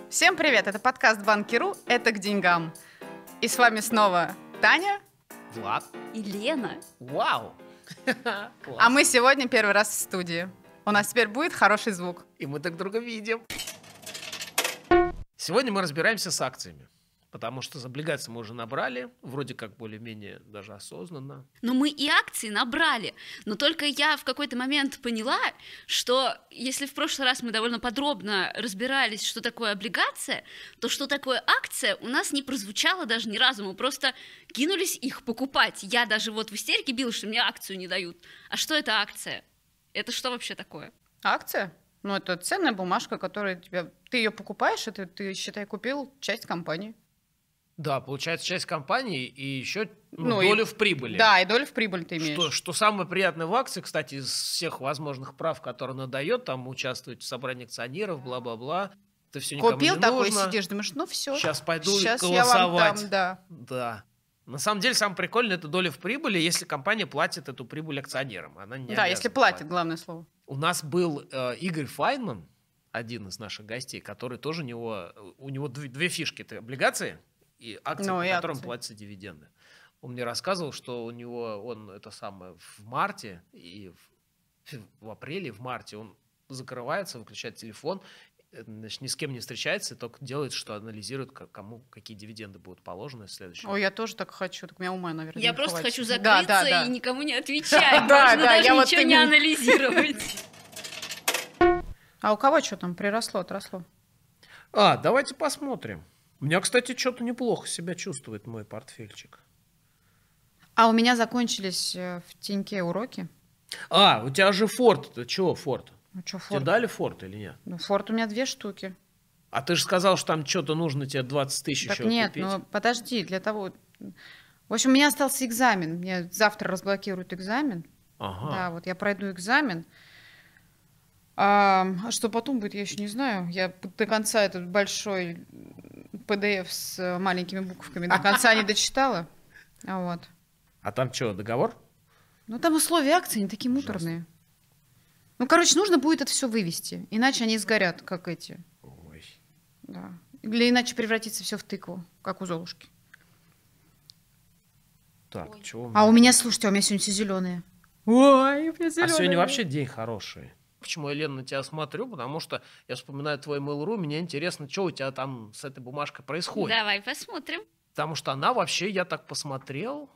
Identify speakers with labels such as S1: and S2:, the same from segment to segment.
S1: Всем привет, это подкаст Банки.ру «Это к деньгам». И с вами снова Таня,
S2: Влад
S3: и Лена.
S2: Вау!
S1: А мы сегодня первый раз в студии. У нас теперь будет хороший звук.
S2: И мы друг друга видим. Сегодня мы разбираемся с акциями. Потому что облигации мы уже набрали, вроде как более-менее даже осознанно.
S3: Но мы и акции набрали. Но только я в какой-то момент поняла, что если в прошлый раз мы довольно подробно разбирались, что такое облигация, то что такое акция у нас не прозвучало даже ни разу. Мы просто кинулись их покупать. Я даже вот в истерике билась, что мне акцию не дают. А что это акция? Это что вообще такое?
S1: Акция? Ну, это ценная бумажка, которая ты ее покупаешь, это ты, считай, купил часть компании.
S2: Да, получается, часть компании и еще долю в прибыли.
S1: Да, и долю в прибыль ты имеешь.
S2: Что самое приятное в акции, кстати, из всех возможных прав, которые она дает, там участвовать в собрании акционеров, бла-бла-бла. Это все никому
S1: Купил
S2: не
S1: такой,
S2: нужно.
S1: сидишь, думаешь, ну все.
S2: Сейчас пойду
S1: Сейчас
S2: голосовать.
S1: я вам дам, да.
S2: Да. На самом деле, самое прикольное – это доля в прибыли, если компания платит эту прибыль акционерам. Она не
S1: Да, если платит, главное слово.
S2: У нас был Игорь Файнман, один из наших гостей, который тоже у него две фишки. Это облигации и акции, по которым платятся дивиденды. Он мне рассказывал, что у него в марте и в апреле, в марте он закрывается, выключает телефон, значит, ни с кем не встречается, только делает, что анализирует, кому какие дивиденды будут положены в следующем.
S1: Ой, я тоже так хочу, так у меня ума, наверное,
S3: я
S1: не
S3: просто
S1: хватит.
S3: хочу закрыться и никому не отвечать. Можно даже ничего не анализировать.
S1: А у кого что там приросло, отросло?
S2: Давайте посмотрим. У меня, кстати, что-то неплохо себя чувствует мой портфельчик.
S1: А у меня закончились в Тиньке уроки.
S2: У тебя же Форд. Ты чего Форд?
S1: Ну, что Форд?
S2: Тебе дали Форд или нет?
S1: Ну, Форд у меня 2 штуки.
S2: А ты же сказал, что там что-то нужно тебе 20 тысяч
S1: так
S2: еще
S1: нет,
S2: купить.
S1: ну подожди, для того... В общем, у меня остался экзамен. Мне завтра разблокируют экзамен.
S2: Ага.
S1: Да, вот я пройду экзамен. А что потом будет, я еще не знаю. Я до конца этот большой PDF с маленькими буковками до конца не дочитала. Вот.
S2: А там что, договор?
S1: Ну, там условия акции не такие муторные. Ну, короче, нужно будет это все вывести. Иначе они сгорят, как эти.
S2: Ой.
S1: Да. Или иначе превратится все в тыкву, как у Золушки.
S2: Так, чего?
S1: А у меня, слушайте, у меня сегодня все зеленые. Ой, у меня зеленые.
S2: А сегодня вообще день хороший. Почему я, Лен, на тебя смотрю? Потому что я вспоминаю твой Mail.ru, мне интересно, что у тебя там с этой бумажкой происходит.
S3: Давай посмотрим.
S2: Потому что она вообще, я так посмотрел,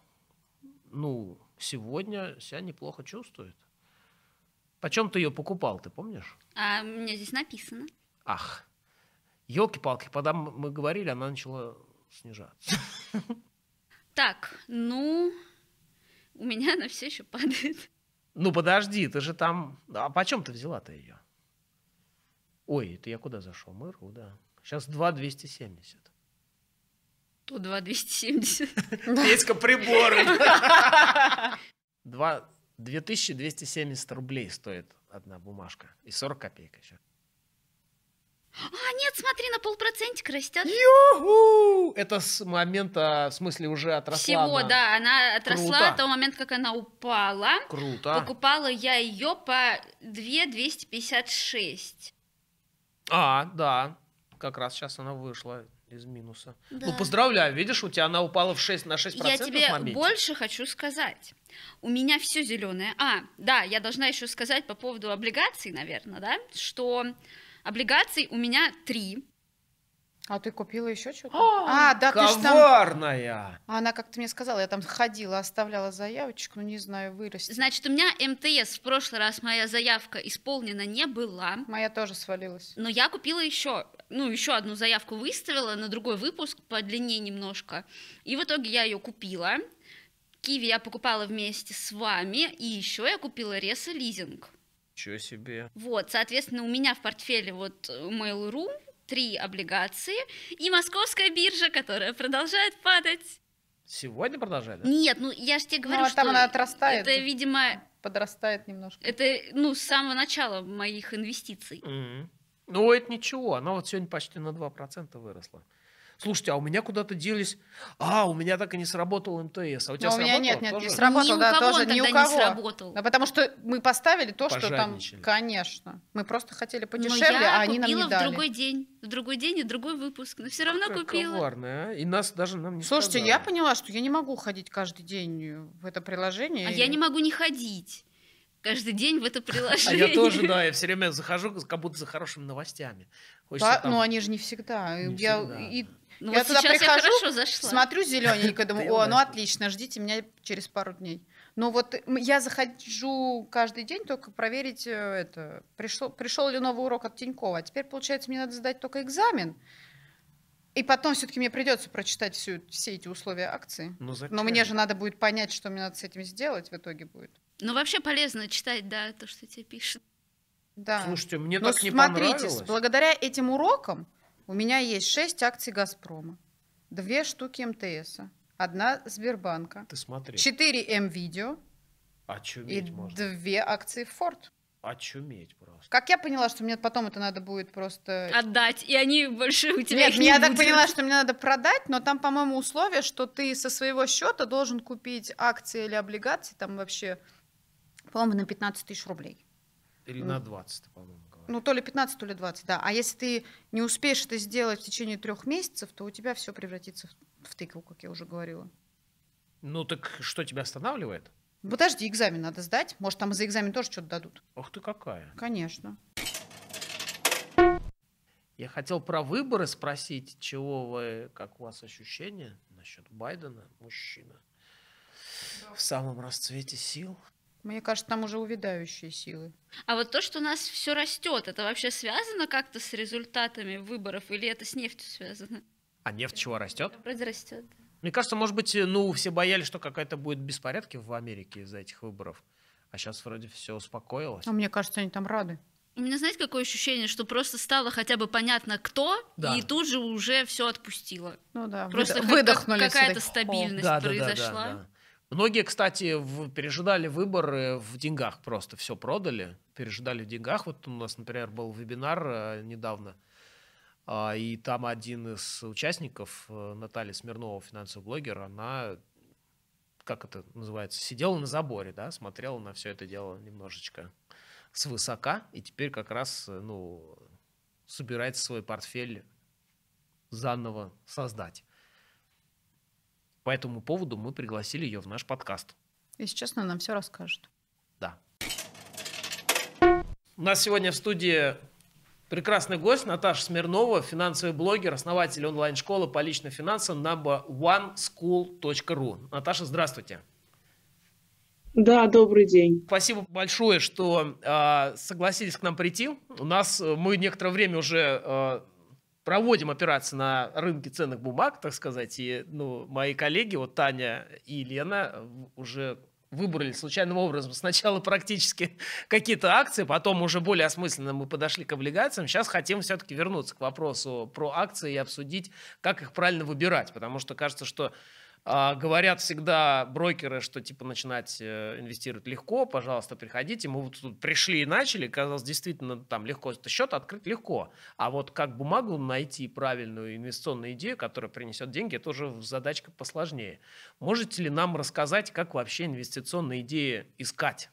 S2: сегодня себя неплохо чувствует. Почем ты ее покупал, ты помнишь?
S3: А у меня здесь написано.
S2: Ах, елки-палки, когда мы говорили, она начала снижаться.
S3: Так, у меня она все еще падает.
S2: Ну, подожди, ты же там... А почем ты взяла-то ее? Ой, это я куда зашел? Mail.ru, да. Сейчас 2,270.
S3: То 2,270.
S2: Петька приборы. 2270 рублей стоит одна бумажка. И 40 копеек еще.
S3: Нет, смотри, на 0,5% растет.
S2: Ю-ху! Это с момента, в смысле, уже отросла.
S3: Всего, да, она отросла
S2: Круто.
S3: от того момента, как она упала.
S2: Круто.
S3: Покупала я ее по 2,256.
S2: Да. Как раз сейчас она вышла из минуса.
S3: Да.
S2: Ну, поздравляю, видишь, у тебя она упала на 6%
S3: Я тебе
S2: в моменте.
S3: больше хочу сказать. У меня все зеленое. Да, я должна еще сказать по поводу облигаций, наверное, да, что облигаций у меня 3.
S1: А ты купила еще что-то?
S2: Да,
S1: ты ж там...
S2: коварная!
S1: Она как-то мне сказала, я там ходила, оставляла заявочку, не знаю, вырастет.
S3: Значит, у меня МТС в прошлый раз моя заявка исполнена не была.
S1: Моя тоже свалилась.
S3: Но я купила еще одну заявку выставила на другой выпуск по длине немножко. И в итоге я ее купила. Киви я покупала вместе с вами. И еще я купила Реса лизинг.
S2: Чего себе.
S3: Вот, соответственно, у меня в портфеле Mail.ru 3 облигации и московская биржа, которая продолжает падать.
S2: Сегодня продолжали?
S3: Нет, я же тебе говорю,
S1: что там она отрастает.
S3: Это, видимо...
S1: Подрастает немножко.
S3: Это, с самого начала моих инвестиций.
S2: Ну, это ничего. Она вот сегодня почти на 2% выросла. Слушайте, а у меня куда-то делись... у меня так и не сработал МТС. А у тебя
S1: сработало? У меня нет,
S2: тоже?
S1: Не сработал, да, тоже ни у кого.
S3: Не сработал.
S1: Да, потому что мы поставили то, что там... Конечно. Мы просто хотели подешевле, а они нам не дали.
S3: Но я купила в другой день и другой выпуск, но все равно купила.
S2: Коварная, а? И нас даже нам не
S1: Слушайте,
S2: сказали.
S1: я поняла, что я не могу ходить каждый день в это приложение.
S3: А я не могу не ходить каждый день в это приложение.
S2: А я тоже, да, я все время захожу, как будто за хорошими новостями.
S1: Да, но они же не всегда. Я
S3: вот
S1: туда прихожу,
S3: смотрю
S1: зелененько, думаю, ну отлично, ждите меня через пару дней. Но вот я захожу каждый день только проверить пришел ли новый урок от Тинькова. А теперь, получается, мне надо сдать только экзамен. И потом все-таки мне придется прочитать все эти условия акции. Но мне же надо будет понять, что мне надо с этим сделать в итоге будет.
S3: Ну, вообще полезно читать, да, то, что тебе пишут.
S1: Да.
S2: Слушайте, мне так не понравилось.
S1: Смотрите, благодаря этим урокам у меня есть 6 акций «Газпрома», 2 штуки МТСа, 1 Сбербанка,
S2: Ты смотри.
S1: 4 М-видео и
S2: можно.
S1: 2 акции «Форд».
S2: Очуметь просто.
S1: Как я поняла, что мне потом это надо будет просто...
S3: Отдать, и они больше у тебя
S1: Нет, я так поняла, что мне надо продать, но там, по-моему, условие, что ты со своего счета должен купить акции или облигации, там вообще, по-моему, на 15 тысяч рублей.
S2: Или на 20, по-моему, говорят.
S1: Ну, то ли 15, то ли 20, да. А если ты не успеешь это сделать в течение 3 месяцев, то у тебя все превратится в тыкву, как я уже говорила.
S2: Ну, так что тебя останавливает?
S1: Подожди, экзамен надо сдать. Может, там за экзамен тоже что-то дадут.
S2: Ох ты какая.
S1: Конечно.
S2: Я хотел про выборы спросить, как у вас ощущения насчет Байдена, мужчина, в самом расцвете сил?
S1: Мне кажется, там уже увядающие силы.
S3: А вот то, что у нас все растет, это вообще связано как-то с результатами выборов или это с нефтью связано?
S2: А нефть чего растет?
S3: Вроде растет.
S2: Мне кажется, может быть, все боялись, что какая-то будет беспорядки в Америке из-за этих выборов. А сейчас вроде все успокоилось.
S1: А мне кажется, они там рады.
S3: У меня, знаете, какое ощущение, что просто стало хотя бы понятно, кто, да. И тут же уже все отпустило.
S1: Ну да,
S3: просто
S1: выдохнули.
S3: Какая-то стабильность произошла.
S2: Да. Многие, кстати, пережидали выборы в деньгах, просто все продали, пережидали в деньгах. Вот у нас, например, был вебинар недавно, и там один из участников, Наталья Смирнова, финансовый блогер, она, как это называется, сидела на заборе, да, смотрела на все это дело немножечко свысока, и теперь как раз, собирается свой портфель заново создать. По этому поводу мы пригласили ее в наш подкаст.
S1: Если честно, нам все расскажет.
S2: Да. У нас сегодня в студии прекрасный гость Наташа Смирнова, финансовый блогер, основатель онлайн-школы по личным финансам number1school.ru. Наташа, здравствуйте.
S4: Да, добрый день.
S2: Спасибо большое, что согласились к нам прийти. Мы некоторое время уже проводим операции на рынке ценных бумаг, так сказать, и мои коллеги, вот Таня и Лена, уже выбрали случайным образом сначала практически какие-то акции, потом уже более осмысленно мы подошли к облигациям. Сейчас хотим все-таки вернуться к вопросу про акции и обсудить, как их правильно выбирать, потому что кажется, что говорят всегда брокеры, что типа начинать инвестировать легко, пожалуйста, приходите. Мы вот тут пришли и начали, казалось, действительно там легко, счет открыть легко. А вот как бумагу найти правильную инвестиционную идею, которая принесет деньги, это уже задачка посложнее. Можете ли нам рассказать, как вообще инвестиционные идеи искать?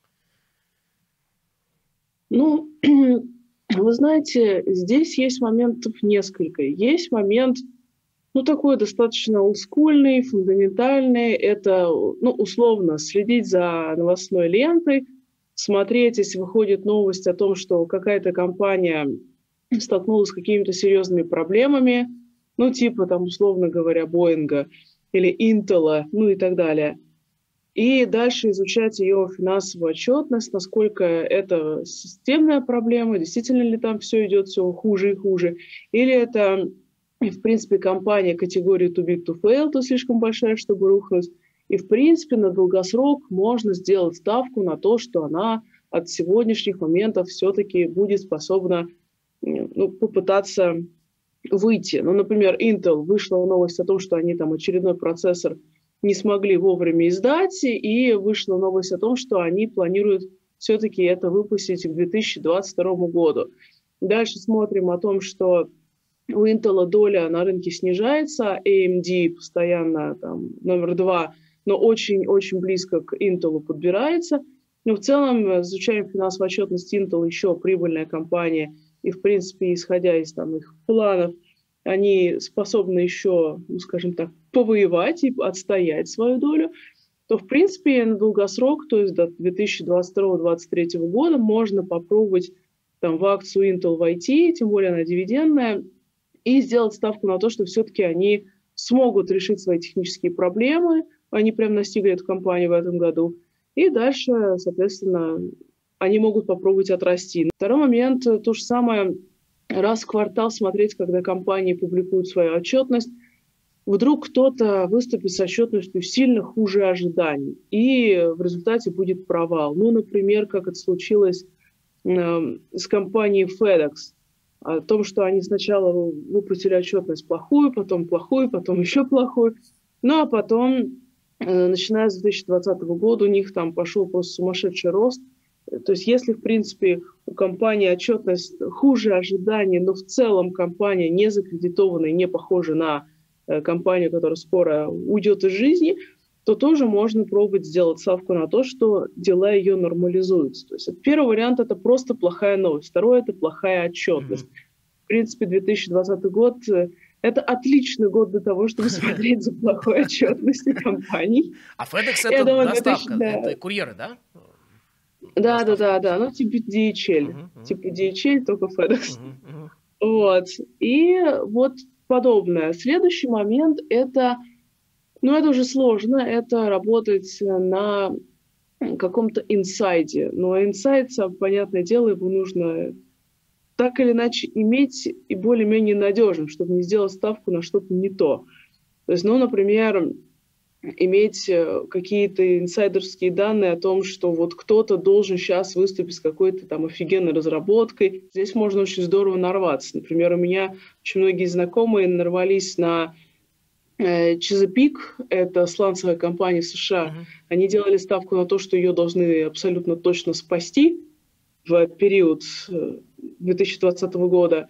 S4: Вы знаете, здесь есть моментов несколько. Есть момент такой достаточно олдскульный, фундаментальный. Это, условно, следить за новостной лентой, смотреть, если выходит новость о том, что какая-то компания столкнулась с какими-то серьезными проблемами, типа, условно говоря, Боинга или Интела, и так далее. И дальше изучать ее финансовую отчетность, насколько это системная проблема, действительно ли там все идет все хуже и хуже, или это... И, в принципе, компания категории too big to fail, то слишком большая, чтобы рухнуть. И, в принципе, на долгосрок можно сделать ставку на то, что она от сегодняшних моментов все-таки будет способна попытаться выйти. Например, Intel, вышла новость о том, что они там очередной процессор не смогли вовремя издать, и вышла новость о том, что они планируют все-таки это выпустить к 2022 году. Дальше смотрим о том, что у Intel доля на рынке снижается, AMD постоянно там номер 2, но очень-очень близко к Intel подбирается. Но в целом, изучаем финансовую отчетность Intel, еще прибыльная компания, и, в принципе, исходя из там, их планов, они способны еще, ну, скажем так, повоевать и отстоять свою долю, то, в принципе, на долгосрок, то есть до 2022-2023 года, можно попробовать там, в акцию Intel войти, тем более она дивидендная, и сделать ставку на то, что все-таки они смогут решить свои технические проблемы, они прям настигли эту компанию в этом году, и дальше, соответственно, они могут попробовать отрасти. Второй момент, то же самое, раз в квартал смотреть, когда компании публикуют свою отчетность, вдруг кто-то выступит с отчетностью сильно хуже ожиданий, и в результате будет провал. Ну, например, как это случилось с компанией FedEx, о том, что они сначала выпустили отчетность плохую, потом еще плохую, ну а потом, начиная с 2020 года, у них там пошел просто сумасшедший рост. То есть если, в принципе, у компании отчетность хуже ожиданий, но в целом компания не закредитованная, не похожа на компанию, которая скоро уйдет из жизни, то тоже можно пробовать сделать ставку на то, что дела ее нормализуются. То есть первый вариант – это просто плохая новость, второй – это плохая отчетность. В принципе, 2020 год – это отличный год для того, чтобы смотреть за плохой отчетностью компаний.
S2: А FedEx – это доставка, это курьеры, да?
S4: Да, ну типа DHL, типа DHL, только FedEx. Вот, и вот подобное. Следующий момент – это, ну это уже сложно, это работать на каком-то инсайде. Но инсайд, понятное дело, его нужно так или иначе иметь и более-менее надежным, чтобы не сделать ставку на что-то не то. То есть, ну, например, иметь какие-то инсайдерские данные о том, что вот кто-то должен сейчас выступить с какой-то там офигенной разработкой. Здесь можно очень здорово нарваться. Например, у меня очень многие знакомые нарвались на Chesapeake, это сланцевая компания США. Они делали ставку на то, что ее должны абсолютно точно спасти в период 2020 года.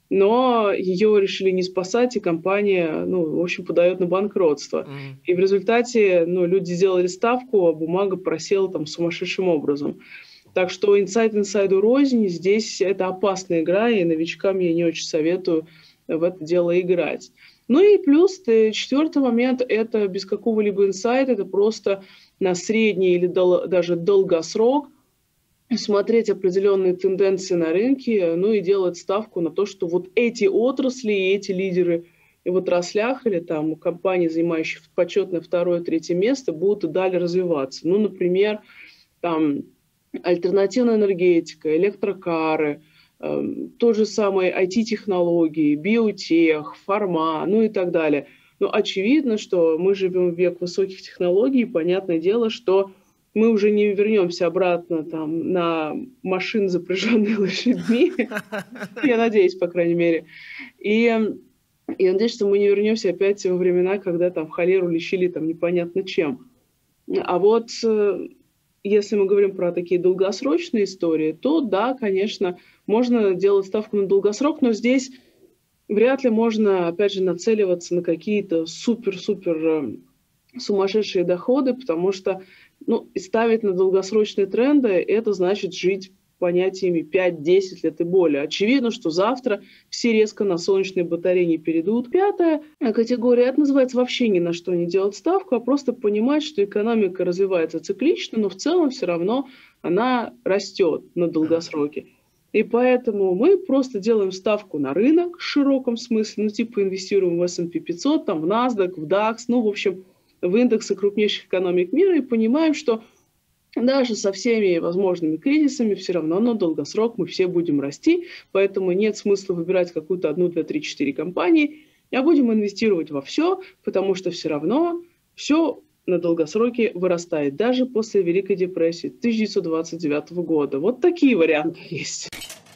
S4: Но ее решили не спасать, и компания, ну, в общем, подает на банкротство. И в результате, ну, люди сделали ставку, а бумага просела там сумасшедшим образом. Так что инсайд инсайду рознь, здесь это опасная игра, и новичкам я не очень советую в это дело играть. Ну и плюс, четвертый момент, это без какого-либо инсайда, это просто на средний или даже долгосрок смотреть определенные тенденции на рынке, ну и делать ставку на то, что вот эти отрасли и эти лидеры в отраслях или там компании, занимающие почетное второе-третье место, будут и далее развиваться. Ну, например, там альтернативная энергетика, электрокары, то же самое IT-технологии, биотех, фарма, ну и так далее. Но очевидно, что мы живем в век высоких технологий, и понятное дело, что мы уже не вернемся обратно там, на машины, запряженные лошадьми. Я надеюсь, по крайней мере. И я надеюсь, что мы не вернемся опять во времена, когда там холеру лечили там непонятно чем. А вот если мы говорим про такие долгосрочные истории, то да, конечно, можно делать ставку на долгосрок, но здесь вряд ли можно, опять же, нацеливаться на какие-то супер-супер сумасшедшие доходы, потому что ставить на долгосрочные тренды – это значит жить понятиями 5-10 лет и более. Очевидно, что завтра все резко на солнечные батареи не перейдут. Пятая категория – это называется вообще ни на что не делать ставку, а просто понимать, что экономика развивается циклично, но в целом все равно она растет на долгосроке. И поэтому мы просто делаем ставку на рынок в широком смысле, типа инвестируем в S&P 500, там, в NASDAQ, в DAX, в общем, в индексы крупнейших экономик мира и понимаем, что даже со всеми возможными кризисами все равно на долгосрок мы все будем расти, поэтому нет смысла выбирать какую-то 1, 2, 3, 4 компании, а будем инвестировать во все, потому что все равно все на долгосроке вырастает, даже после Великой депрессии 1929 года. Вот такие варианты есть.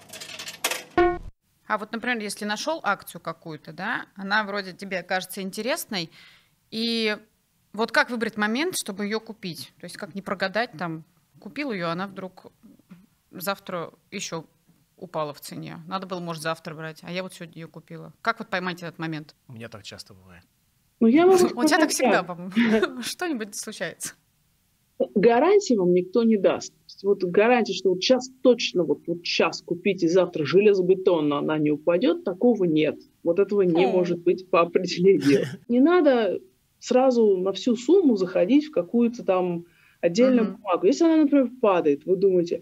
S1: А вот, например, если нашел акцию какую-то, да, она вроде тебе кажется интересной, и вот как выбрать момент, чтобы ее купить? То есть как не прогадать, там, купил ее, она вдруг завтра еще упала в цене. Надо было, может, завтра брать, а я вот сегодня ее купила. Как вот поймать этот момент?
S2: У меня так часто бывает.
S4: Ну, я могу
S1: У тебя так всегда, по-моему. Что-нибудь случается.
S4: Гарантии вам никто не даст. Вот гарантии, что вот сейчас точно, вот сейчас купите, завтра железобетонно она не упадет, такого нет. Вот этого не может быть по определению. Не надо сразу на всю сумму заходить в какую-то там отдельную бумагу. Если она, например, падает, вы думаете,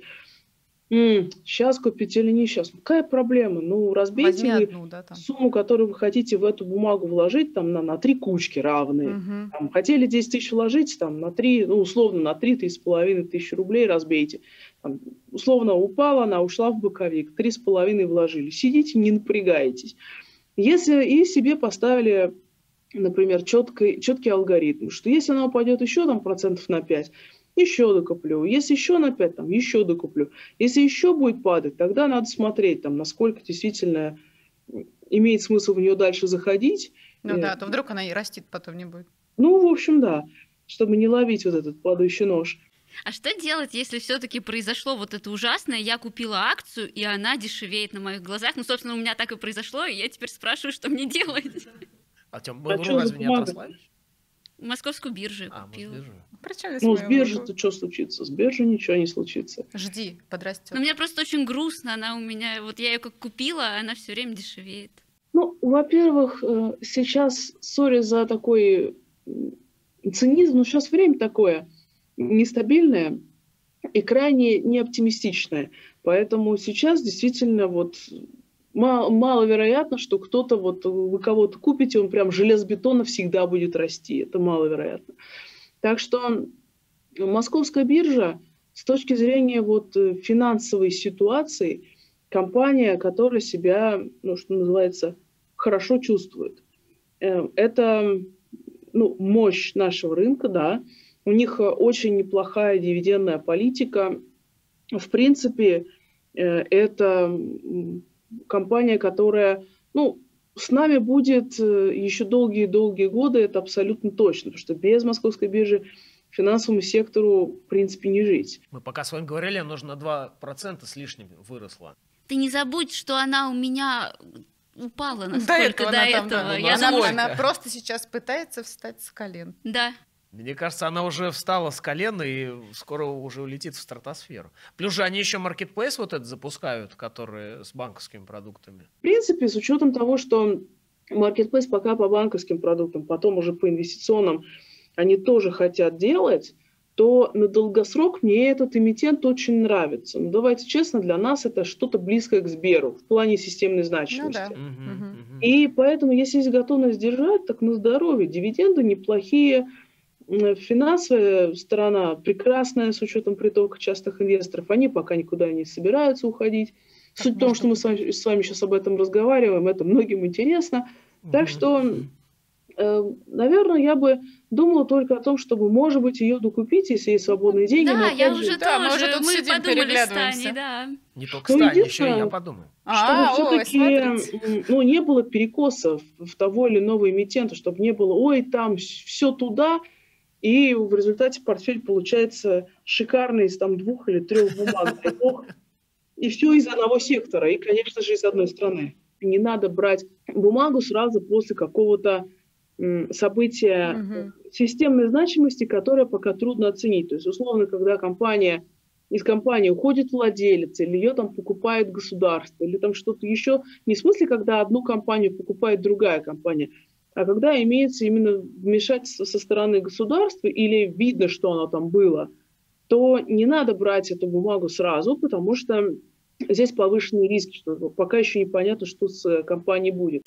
S4: сейчас купить или не сейчас. Какая проблема? Ну, разбейте вы сумму, которую вы хотите в эту бумагу вложить, там, на 3 кучки равные. Там, хотели 10 тысяч вложить, там, на 3, ну, условно, на 3-3,5 тысячи рублей разбейте. Там, условно, упала она, ушла в боковик, 3,5 вложили. Сидите, не напрягаетесь. Если и себе поставили, например, четкий алгоритм, что если она упадет еще там процентов на 5, еще докуплю. Если еще на 5, там, еще докуплю. Если еще будет падать, тогда надо смотреть, там, насколько действительно имеет смысл в нее дальше заходить.
S1: Ну да, то вдруг она и растет потом не будет.
S4: Ну, в общем, да, чтобы не ловить вот этот падающий нож.
S3: А что делать, если все-таки произошло вот это ужасное, я купила акцию, и она дешевеет на моих глазах? Ну, собственно, у меня так и произошло, и я теперь спрашиваю, что мне делать.
S2: А Тём, Mail.ru разве не отрослась?
S3: Московскую биржу купила.
S4: Ну, с биржей-то что случится? С биржей ничего не случится.
S1: Жди, подрастет.
S3: Но мне просто очень грустно, она у меня, вот я ее как купила, а она все время дешевеет.
S4: Ну, во-первых, сейчас, сори за такой цинизм, но сейчас время такое нестабильное и крайне неоптимистичное. Поэтому сейчас действительно вот маловероятно, что кто-то, вот вы кого-то купите, он прям железобетонно всегда будет расти. Это маловероятно. Так что Московская биржа с точки зрения вот финансовой ситуации, компания, которая себя, ну, что называется, хорошо чувствует. Это, ну, мощь нашего рынка, да. У них очень неплохая дивидендная политика. В принципе, это компания, которая, ну, с нами будет еще долгие-долгие годы, это абсолютно точно, потому что без Московской биржи финансовому сектору, в принципе, не жить.
S2: Мы пока с вами говорили, нужно 2% с лишним выросла.
S3: Ты не забудь, что она у меня упала насколько до этого.
S1: Она просто сейчас пытается встать с колен.
S3: Да.
S2: Мне кажется, она уже встала с колена и скоро уже улетит в стратосферу. Плюс же они еще маркетплейс вот этот запускают, который с банковскими продуктами.
S4: В принципе, с учетом того, что маркетплейс пока по банковским продуктам, потом уже по инвестиционным, они тоже хотят делать, то на долгосрок мне этот эмитент очень нравится. Но давайте честно, для нас это что-то близкое к Сберу в плане системной значимости.
S1: Ну, да.
S4: И поэтому, если есть готовность держать, так на здоровье. Дивиденды неплохие. Финансовая сторона прекрасная с учетом притока частных инвесторов. Они пока никуда не собираются уходить. Суть в том, что мы с вами сейчас об этом разговариваем, это многим интересно. Так что, наверное, я бы думала только о том, чтобы, может быть, ее докупить, если есть свободные деньги.
S3: Да, я
S4: же...
S3: уже
S1: да,
S3: тоже.
S1: Мы уже
S3: Мы подумали с Таней, да.
S2: Не только с Таней, еще и я подумаю.
S4: Чтобы все-таки не было перекосов в того или иного эмитента, чтобы не было, ой, там все туда, и в результате портфель получается шикарный из там 2 или 3 бумаг. И все из одного сектора, и, конечно же, из одной страны. Не надо брать бумагу сразу после какого-то события системной значимости, которое пока трудно оценить. То есть, условно, когда из компании уходит владелец, или ее там покупает государство, или там что-то еще, не в смысле, когда одну компанию покупает другая компания, а когда имеется именно вмешательство со стороны государства или видно, что оно там было, то не надо брать эту бумагу сразу, потому что здесь повышенный риск, что пока еще непонятно, что с компанией будет.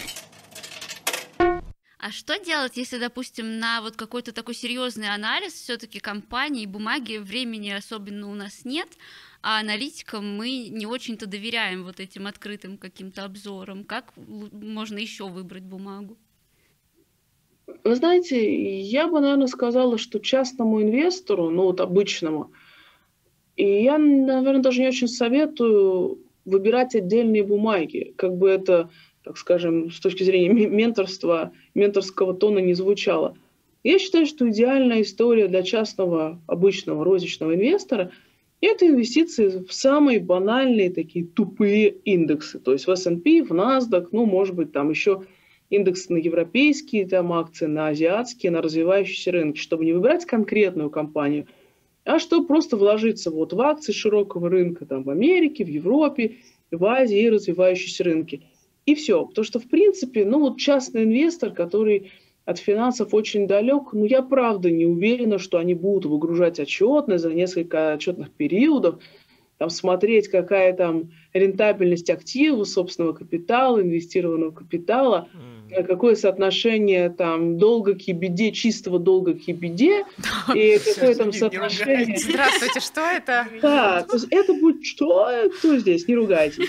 S3: А что делать, если, допустим, на вот какой-то такой серьезный анализ все-таки компании и бумаги времени особенно у нас нет, а аналитикам мы не очень-то доверяем вот этим открытым каким-то обзорам? Как можно еще выбрать бумагу?
S4: Вы знаете, я бы, наверное, сказала, что частному инвестору, ну вот обычному, и я, наверное, даже не очень советую выбирать отдельные бумаги, как бы это, так скажем, с точки зрения менторского тона не звучало. Я считаю, что идеальная история для частного, обычного, розничного инвестора Это инвестиции в самые банальные, такие тупые индексы. То есть в S&P, в NASDAQ, ну, может быть, там еще индексы на европейские там акции, на азиатские, на развивающиеся рынки, чтобы не выбирать конкретную компанию, а чтобы просто вложиться вот в акции широкого рынка там в Америке, в Европе, в Азии и развивающиеся рынки. И все. Потому что, в принципе, ну вот частный инвестор, который от финансов очень далек, но я правда не уверена, что они будут выгружать отчетность за несколько отчетных периодов, там, смотреть, какая там рентабельность активов, собственного капитала, инвестированного капитала, какое соотношение там долга к EBITDA, чистого долга к EBITDA, и какое там соотношение...
S1: Здравствуйте, что это?
S4: Да, то есть это будет что? Кто здесь? Не ругайтесь.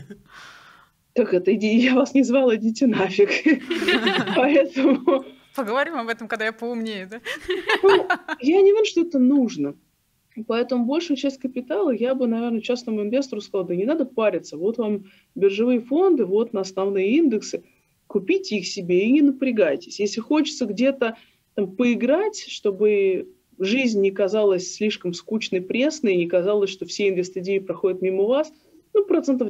S4: Как это? Я вас не звала, идите нафиг. Поэтому...
S1: Поговорим об этом, когда я поумнею, да?
S4: Я не уверена, что это нужно. Поэтому большую часть капитала я бы, наверное, частному инвестору сказала, да не надо париться, вот вам биржевые фонды, вот на основные индексы, купите их себе и не напрягайтесь. Если хочется где-то там поиграть, чтобы жизнь не казалась слишком скучной, пресной, не казалось, что все инвест-идеи проходят мимо вас, ну,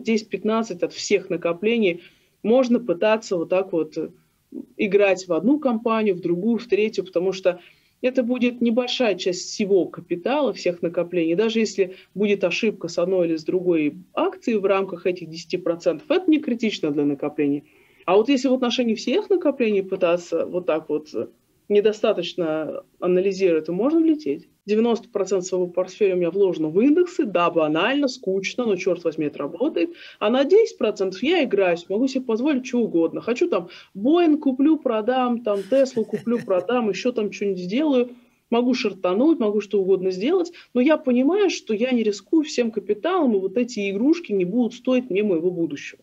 S4: 10-15% от всех накоплений можно пытаться вот так вот играть в одну компанию, в другую, в третью, потому что это будет небольшая часть всего капитала, всех накоплений. Даже если будет ошибка с одной или с другой акцией в рамках этих 10%, это не критично для накоплений. А вот если в отношении всех накоплений пытаться вот так вот недостаточно анализировать, то можно влететь. 90% своего портфеля у меня вложено в индексы. Да, банально, скучно, но, черт возьми, это работает. А на 10% я играюсь, могу себе позволить что угодно. Хочу там Boeing куплю, продам, там Теслу куплю, продам, еще там что-нибудь сделаю. Могу шортануть, могу что угодно сделать. Но я понимаю, что я не рискую всем капиталом, и вот эти игрушки не будут стоить мне моего будущего.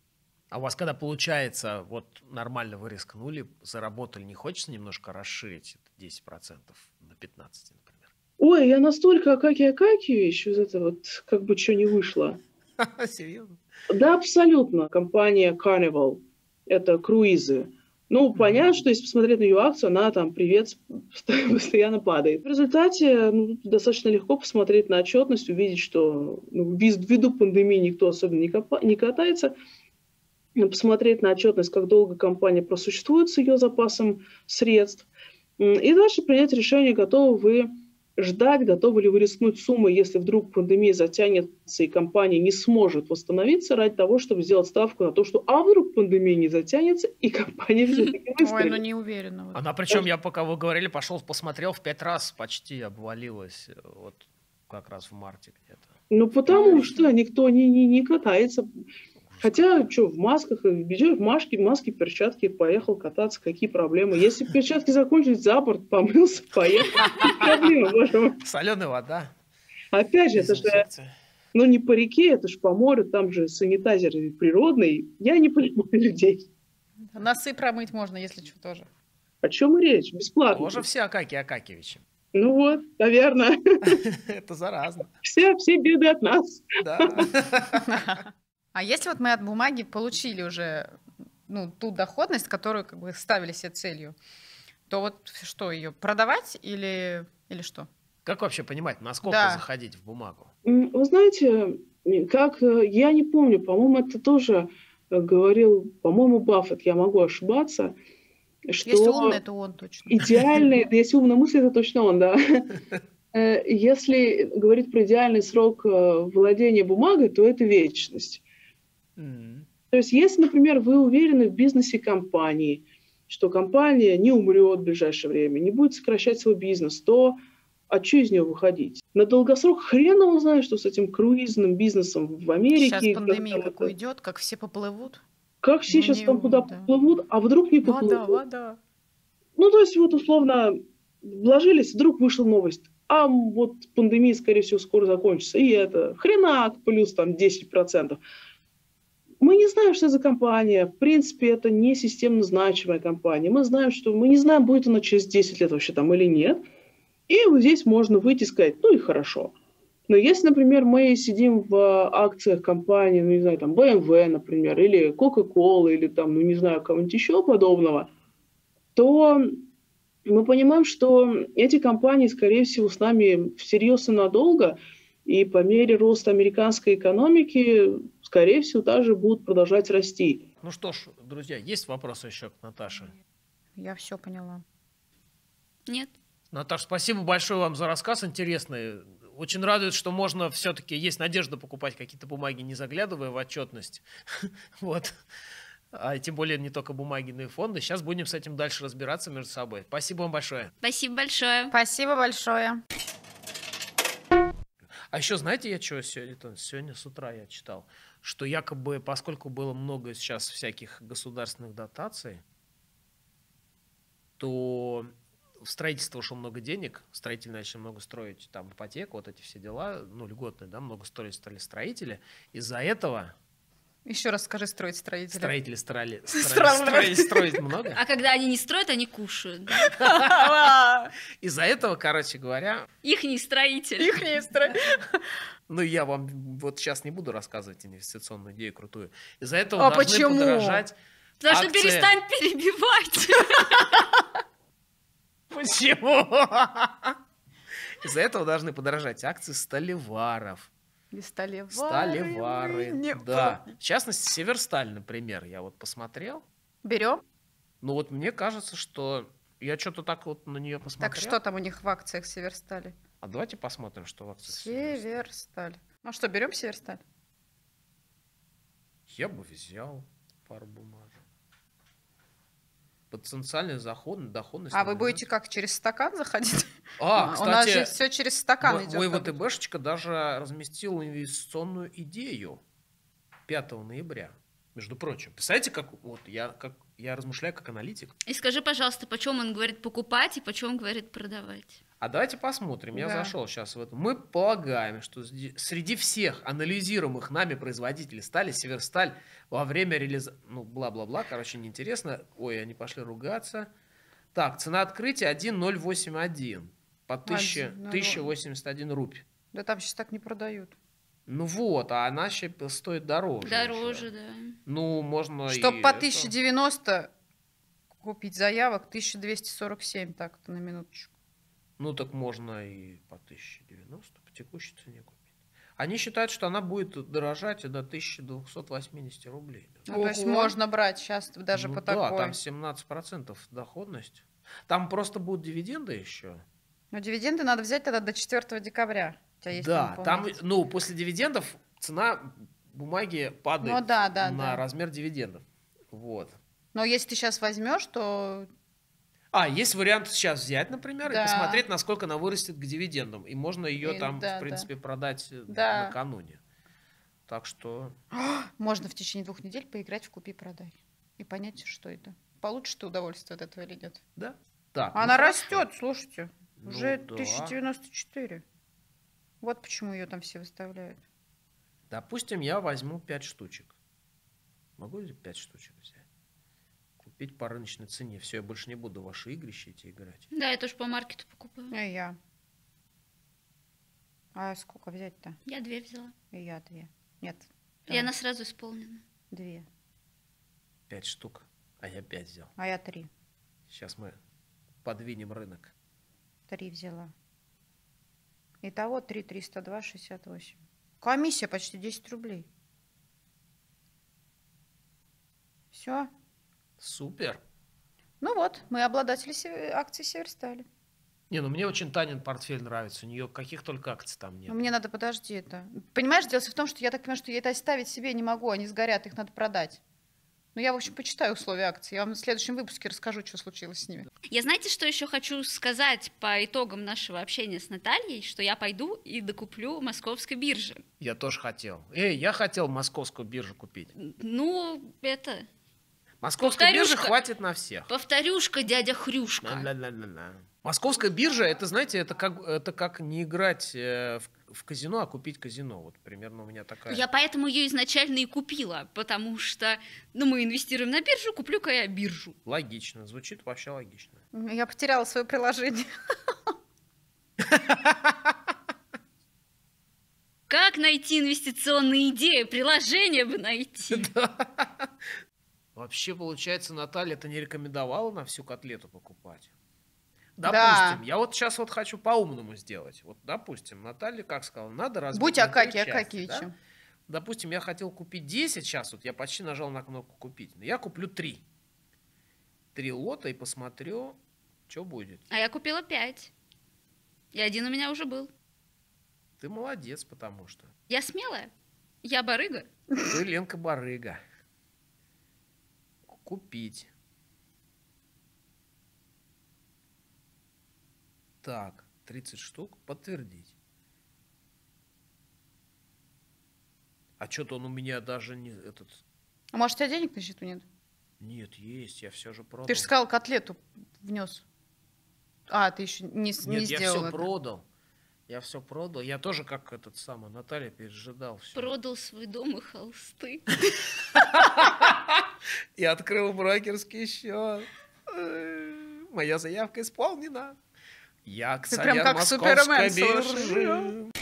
S2: А у вас когда получается, вот нормально вы рискнули, заработали, не хочется немножко расширить это 10% на 15%, например?
S4: Ой, я настолько Акакий из это вот как бы что не вышло.
S2: Серьезно?
S4: Да, абсолютно. Компания Carnival – это круизы. Ну, понятно, что если посмотреть на ее акцию, она там, привет, постоянно падает. В результате достаточно легко посмотреть на отчетность, увидеть, что ввиду пандемии никто особенно не катается, посмотреть на отчетность, как долго компания просуществует с ее запасом средств, и дальше принять решение, готовы вы ждать, готовы ли вы рискнуть суммой, если вдруг пандемия затянется и компания не сможет восстановиться ради того, чтобы сделать ставку на то, что вдруг пандемия не затянется и компания все-таки выстрелит.
S1: Ой, ну не уверена.
S2: Она причем, я пока вы говорили, пошел посмотрел, в 5 раз почти обвалилась, вот как раз в марте где-то.
S4: Ну потому что никто не катается. Хотя, что, в масках, бежишь в маске, перчатки, поехал кататься, какие проблемы. Если перчатки закончились, за борт, помылся, поехал. Проблемы, боже мой.
S2: Соленая вода.
S4: Опять же, это же, не по реке, это же по морю, там же санитайзер природный. Я не понимаю людей.
S1: Носы промыть можно, если что, тоже.
S4: О чем и речь? Бесплатно.
S2: Тоже все Акакий Акакевичи.
S4: Ну вот, наверное.
S2: Это заразно.
S4: Все беды от нас.
S2: Да.
S1: А если вот мы от бумаги получили уже ту доходность, которую как бы ставили себе целью, то вот что, ее продавать или что?
S2: Как вообще понимать, насколько заходить в бумагу?
S4: Вы знаете, я не помню, по-моему, это тоже говорил, по-моему, Баффет, я могу ошибаться, что
S1: если умный, это он точно.
S4: Идеальный, если умная мысль, это точно он, да. Если говорить про идеальный срок владения бумагой, то это вечность. То есть, если, например, вы уверены в бизнесе компании, что компания не умрет в ближайшее время, не будет сокращать свой бизнес, то что из нее выходить? На долгосрок хрен его знает, что с этим круизным бизнесом в Америке.
S1: Сейчас пандемия как уйдет, как все поплывут.
S4: Как все сейчас там куда поплывут, а вдруг не поплывут?
S1: Вода.
S4: Ну, то есть, вот условно, вложились, вдруг вышла новость. А вот пандемия, скорее всего, скоро закончится. И это хренак, плюс там 10%. Мы не знаем, что это за компания. В принципе, это не системно значимая компания. Мы не знаем, будет она через 10 лет вообще там или нет. И вот здесь можно выйти и сказать, и хорошо. Но если, например, мы сидим в акциях компании, не знаю, там BMW, например, или Coca-Cola, или там, не знаю, кого-нибудь еще подобного, то мы понимаем, что эти компании, скорее всего, с нами всерьез и надолго. И по мере роста американской экономики, скорее всего, также будут продолжать расти.
S2: Ну что ж, друзья, есть вопросы еще к Наташе?
S1: Я все поняла.
S3: Нет.
S2: Наташа, спасибо большое вам за рассказ интересный. Очень радует, что можно все-таки, есть надежда покупать какие-то бумаги, не заглядывая в отчетность. Вот. А тем более не только бумаги, но и фонды. Сейчас будем с этим дальше разбираться между собой. Спасибо вам большое.
S3: Спасибо большое.
S1: Спасибо большое.
S2: А еще знаете, я что сегодня с утра я читал, что якобы, поскольку было много сейчас всяких государственных дотаций, то в строительство ушло много денег, строители начали много строить, там, ипотеку, вот эти все дела, ну, льготные, да, много стали строители. Из-за этого...
S1: Еще раз скажи, строить строители.
S2: Строители строить много.
S3: А когда они не строят, они кушают.
S2: Из-за этого, короче говоря...
S3: Ихний строитель.
S1: Ихний строитель.
S2: Ну, я вам вот сейчас не буду рассказывать инвестиционную идею крутую. Из-за этого должны подорожать
S3: Потому что перестань перебивать.
S2: Почему? Из-за этого должны подорожать акции сталеваров.
S1: И сталевары.
S2: Сталевары, да. В частности, Северсталь, например, я вот посмотрел.
S1: Берем?
S2: Ну вот мне кажется, что я что-то так вот на нее посмотрел.
S1: Так что там у них в акциях Северстали?
S2: А давайте посмотрим, что в акциях
S1: Северсталь. Ну что, берем Северсталь?
S2: Я бы взял пару бумажек. Потенциальная доходность.
S1: А вы будете как, через стакан заходить?
S2: Кстати,
S1: у нас же все через стакан идет.
S2: Мой ВТБшечка даже разместил инвестиционную идею 5 ноября. Между прочим. Представляете, как я размышляю как аналитик.
S3: И скажи, пожалуйста, почем он говорит покупать и почем говорит продавать?
S2: А давайте посмотрим. Я зашел сейчас в это. Мы полагаем, что среди всех анализируемых нами производителей стали Северсталь во время реализации... Ну, бла-бла-бла, короче, неинтересно. Ой, они пошли ругаться. Так, цена открытия 1,081 по 1081 рупий.
S1: Да там сейчас так не продают.
S2: Ну вот, а она еще стоит дороже.
S3: Дороже, да.
S2: Ну, можно
S1: Чтоб по 1090 купить заявок, 1247 так-то на минуточку.
S2: Ну, так можно и по 1090 по текущей цене купить. Они считают, что она будет дорожать до 1280 рублей.
S1: Ну, то есть можно брать сейчас даже по такой.
S2: Да, там 17% доходность. Там просто будут дивиденды еще.
S1: Но дивиденды надо взять тогда до 4 декабря. У тебя есть
S2: там, после дивидендов цена бумаги падает на размер дивидендов. Вот.
S1: Но если ты сейчас возьмешь, то...
S2: есть вариант сейчас взять, например, и посмотреть, насколько она вырастет к дивидендам. И можно ее в принципе, продать накануне. Так что...
S1: Можно в течение 2 недель поиграть в купи-продай. И понять, что это. Получишь ты удовольствие от этого или нет?
S2: Да. Так,
S1: она растет, слушайте. Уже 1094. Вот почему ее там все выставляют.
S2: Допустим, я возьму 5 штучек. Могу 5 штучек взять? Купить по рыночной цене. Все, я больше не буду в ваши игрища эти играть.
S3: Да, я тоже по маркету покупаю.
S1: И я. А сколько взять-то?
S3: Я 2 взяла.
S1: И я 2. Нет.
S3: И она сразу исполнена.
S1: 2.
S2: 5 штук. А я 5 взял.
S1: А я 3.
S2: Сейчас мы подвинем рынок.
S1: 3 взяла. Итого 3, 302, 68. Комиссия почти 10 рублей. Все.
S2: Супер.
S1: Ну вот, мы обладатели акций Северстали.
S2: Не, ну мне очень Танин портфель нравится. У нее каких только акций там нет.
S1: Но мне надо, подожди это. Понимаешь, дело в том, что я так понимаю, что я это оставить себе не могу, они сгорят, их надо продать. Ну, я, в общем, почитаю условия акций. Я вам в следующем выпуске расскажу, что случилось с ними.
S3: Я, знаете, что еще хочу сказать по итогам нашего общения с Натальей, что я пойду и докуплю московской биржи.
S2: Я тоже хотел. Я хотел московскую биржу купить.
S3: Ну, это...
S2: Московской биржи хватит на всех.
S3: Повторюшка, дядя Хрюшка.
S2: Московская биржа, это, знаете, это как не играть в казино, а купить казино. Вот примерно у меня такая.
S3: Я поэтому ее изначально и купила, потому что, мы инвестируем на биржу, куплю-ка я биржу.
S2: Логично, звучит вообще логично.
S1: Я потеряла свое приложение.
S3: Как найти инвестиционные идеи? Приложение бы найти.
S2: Вообще, получается, Наталья это не рекомендовала на всю котлету покупать. Допустим, я вот сейчас вот хочу по-умному сделать. Вот, допустим, Наталья как сказала, надо разбить
S1: Будь
S2: на
S1: Акакий
S2: 3 части,
S1: Акакиевичем.
S2: да? Допустим, я хотел купить 10, сейчас вот я почти нажал на кнопку «Купить». Но я куплю 3. 3 лота и посмотрю, что будет.
S3: А я купила 5. И 1 у меня уже был.
S2: Ты молодец, потому что.
S3: Я смелая. Я барыга.
S2: Ты, Ленка, барыга. Купить. Так, 30 штук. Подтвердить. А что-то он у меня даже не... этот.
S1: А может, у тебя денег на счету нет?
S2: Нет, есть, я все же продал.
S1: Ты же сказал, котлету внес. А, ты еще не сделал
S2: я все
S1: это.
S2: продал. Я все продал. Я тоже, как этот самый Наталья, пережидал все.
S3: Продал свой дом и холсты.
S2: И открыл брокерский счет. Моя заявка исполнена. Я акционер
S1: прям как
S2: Московской
S1: Супермен,
S2: биржи.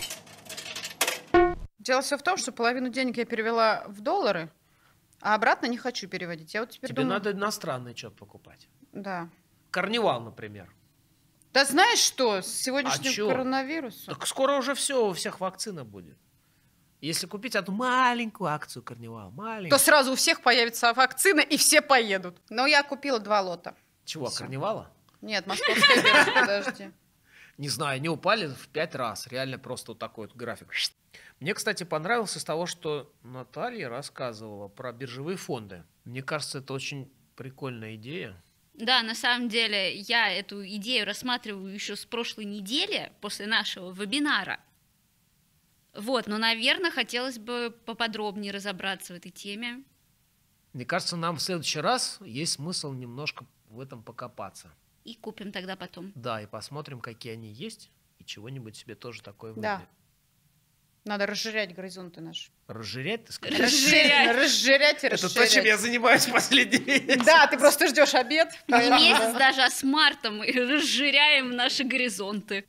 S1: Дело все в том, что половину денег я перевела в доллары, а обратно не хочу переводить. Я вот теперь
S2: Тебе
S1: думаю...
S2: надо иностранный что-то покупать.
S1: Да.
S2: Карнивал, например.
S1: Да знаешь что, с сегодняшним
S2: чё?
S1: коронавирусом...
S2: Так скоро уже все, у всех вакцина будет. Если купить одну маленькую акцию Карнивал,
S1: То сразу у всех появится вакцина, и все поедут. Но я купила 2 лота.
S2: Чего,
S1: Всё.
S2: Карнивала?
S1: Нет, московская биржа, подожди.
S2: Не знаю, они упали в 5 раз. Реально просто вот такой вот график. Мне, кстати, понравился с того, что Наталья рассказывала про биржевые фонды. Мне кажется, это очень прикольная идея.
S3: Да, на самом деле я эту идею рассматриваю еще с прошлой недели, после нашего вебинара. Вот, но, наверное, хотелось бы поподробнее разобраться в этой теме.
S2: Мне кажется, нам в следующий раз есть смысл немножко в этом покопаться.
S3: И купим тогда потом.
S2: Да, и посмотрим, какие они есть, и чего-нибудь себе тоже такое
S1: Да.
S2: выберем.
S1: Надо расширять горизонты наши.
S2: Расширять, ты скажешь?
S1: Расширять и
S2: Это
S1: расширять.
S2: то, чем я занимаюсь последние месяцы.
S1: Да, ты просто ждешь обед.
S3: Не месяц даже, а с марта мы расширяем наши горизонты.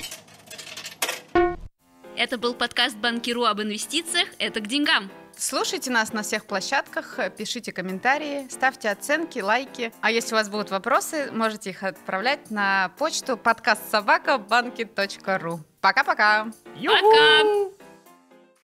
S3: Это был подкаст Банкиру об инвестициях. Это к деньгам.
S1: Слушайте нас на всех площадках, пишите комментарии, ставьте оценки, лайки. А если у вас будут вопросы, можете их отправлять на почту подкастsobaka.banki.ru. Пока-пока!
S3: Пока!